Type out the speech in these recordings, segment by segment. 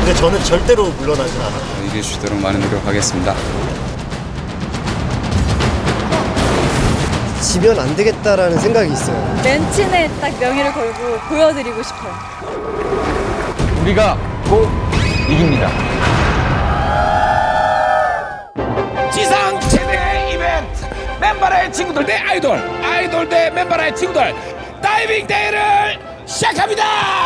근데 저는 절대로 물러나진 않아요. 이길 수 있도록 많은 노력하겠습니다. 지면 안 되겠다라는 생각이 있어요. 맨친에 딱 명예를 걸고 보여드리고 싶어요. 우리가 꼭 이깁니다. 지상 최대 이벤트 맨바라의 친구들 대 아이돌, 아이돌 대 맨바라의 친구들 다이빙 대회를 시작합니다.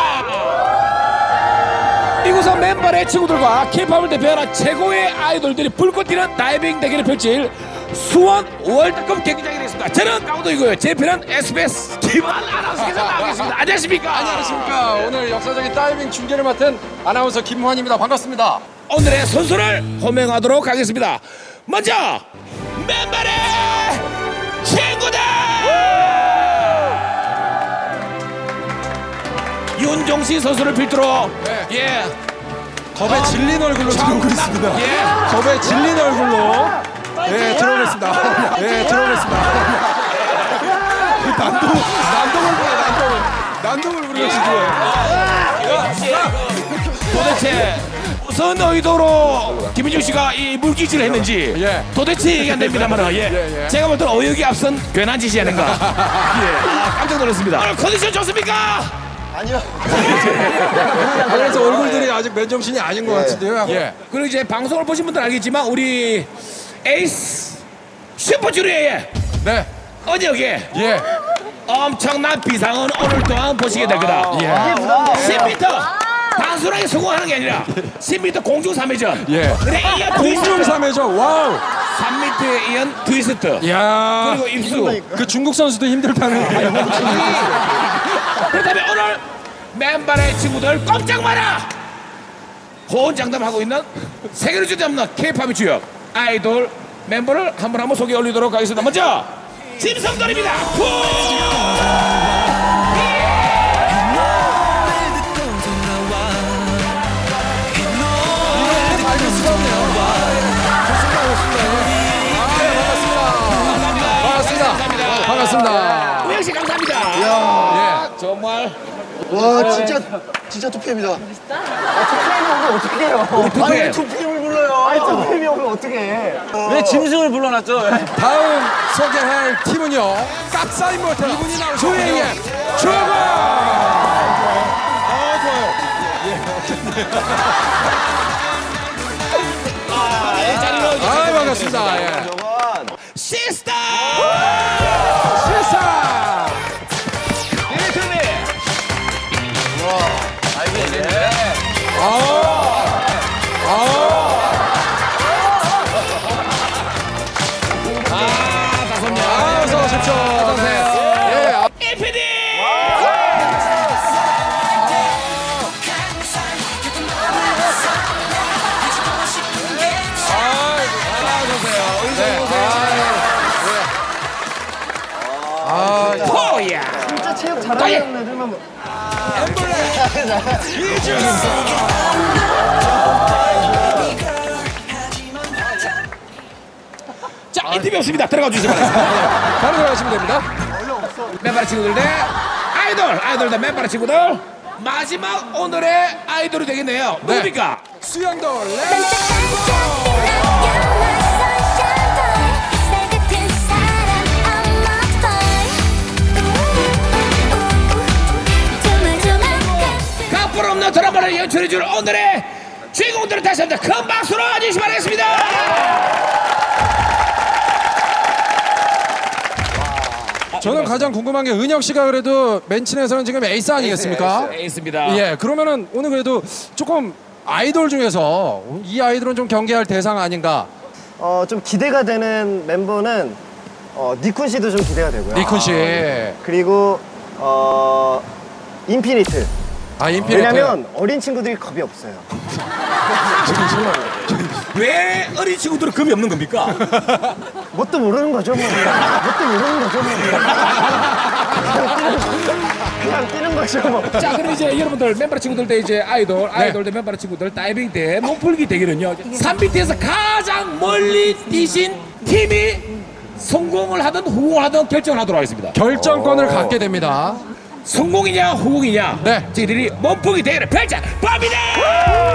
이곳은 맨바라의 친구들과 K-팝을 대표하는 최고의 아이돌들이 불꽃 튀는 다이빙 대회를 펼칠 수원 월드컵 경기장이 되겠습니다. 저는 강호동이고요. 제 편은 SBS 김한 아나운서께서 나오겠습니다. 안녕하십니까? 안녕하십니까. 오늘 역사적인 다이빙 중계를 맡은 아나운서 김환입니다. 반갑습니다. 오늘의 선수를 호명하도록 하겠습니다. 먼저 맨바의 친구들! 윤종신 선수를 필두로 예 겁에 질린 얼굴로 들어오고 있습니다. 겁에 질린 얼굴로 들어오겠습니다. 난동을 부르시고요. 도대체 무슨 의도로 김민중 씨가 이 물기질을 했는지 도대체 얘기 안 됩니다만은 제가 볼 때는 어육이 앞선 괜한 짓이 아닌가. 깜짝 놀랐습니다. 오늘 컨디션 좋습니까? 아니요. 그래서 얼굴들이 아직 맨정신이 아닌 것 같은데요. 그리고 이제 방송을 보신 분들은 알겠지만 우리 에이스 슈퍼주니어의 언역에 엄청난 비상은 오늘 또한 보시게 될 거다. 10m 단순하게 성공하는 게 아니라 10m 공중 3회전. 그래 이어 공중 3회전. 와우. 3m에 이은 트위스트. 그리고 입수. 그 중국 선수도 힘들다는. 그렇다면 오늘 맨발의 친구들 꼼짝 마라. 호언장담하고 있는 세계를 주도하는 K-팝의 주역 아이돌 멤버를 한번 소개 올리도록 하겠습니다. 먼저 짐성돌입니다. 반갑습니다. 우영 씨 감사합니다. 정말 와 진짜 투피입니다. 투피임이 오면 어떡해요? 아니 투피임을 불러요. 아니 투피임이 오면 어떡해? 왜 짐승을 불러놨죠? 다음 소개할 팀은요. 깝사인 모터 이분이 나오셨고요. 조예예 최고. 반갑습니다. 시스타. 어서 오십시오. EPD. 진짜 체육 잘하는 애들만. 자, 인터뷰 없습니다. 들어가 주시기 바랍니다. 바로 들어가시면 됩니다. 맨바라 친구들 대 아이돌 대 맨바라 친구들 마지막 오늘의 아이돌이 되겠네요. 누굽니까? 수영돌 각본 없는 드라마를 연출해줄 오늘의 주인공들을 다시 한번 큰 박수로 와주시기 바라겠습니다. 저는 가장 궁금한 게 은혁 씨가 그래도 맨친에서는 지금 에이스 아니겠습니까? 에이스입니다. 그러면은 오늘 그래도 조금 아이돌 중에서 이 아이돌은 좀 경계할 대상 아닌가? 좀 기대가 되는 멤버는 니쿤 씨도 좀 기대가 되고요. 니쿤 씨. 그리고 인피니트. 인피니트. 왜냐면 어린 친구들이 겁이 없어요. 왜 어린 친구들은 금이 없는 겁니까? 뭣도 모르는 거죠, 뭐. 뭣도 모르는 거죠, 뭐. 그냥 뛰는 거죠, 뭐. 자, 그럼 이제 여러분들 맨바라 친구들 대 이제 아이돌 대 맨바라 친구들 다이빙 대 몸풀기 대결은요. 3m에서 가장 멀리 뛰신 팀이 성공을 하든 후공하든 결정을 하도록 하겠습니다. 결정권을 갖게 됩니다. 성공이냐 후공이냐 저희들이 몸풀기 대결을 펼쳐 봅니다.